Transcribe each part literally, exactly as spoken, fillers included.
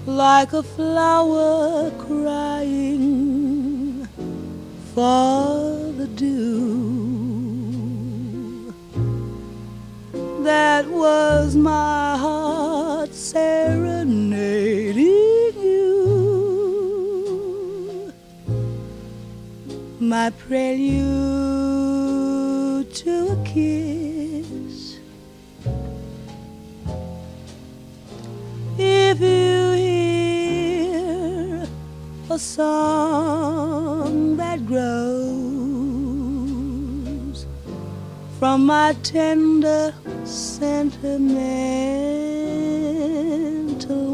like a flower crying for the dew. That was my heart serenading you, my prelude to a kiss. If you hear a song that grows from my tender sentimental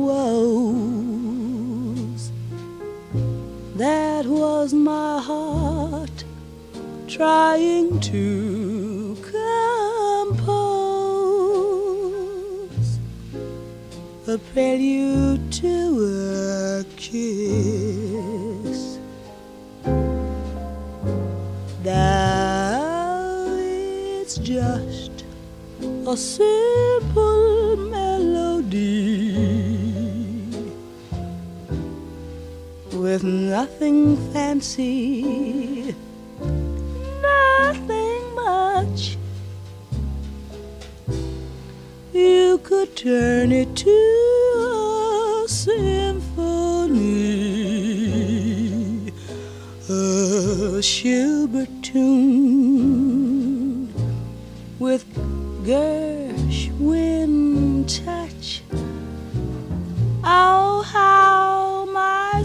woes, that was my heart trying to compose a prelude to a kiss. Now it's just a simple melody with nothing fancy, nothing much. You could turn it to a symphony, a Schubert tune with Gershwin touch. Oh, how my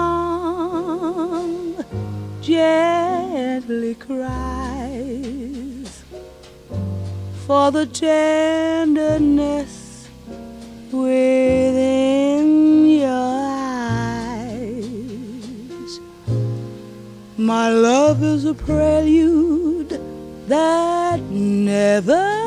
song gently cries for the tenderness within your eyes. My love is a prelude that never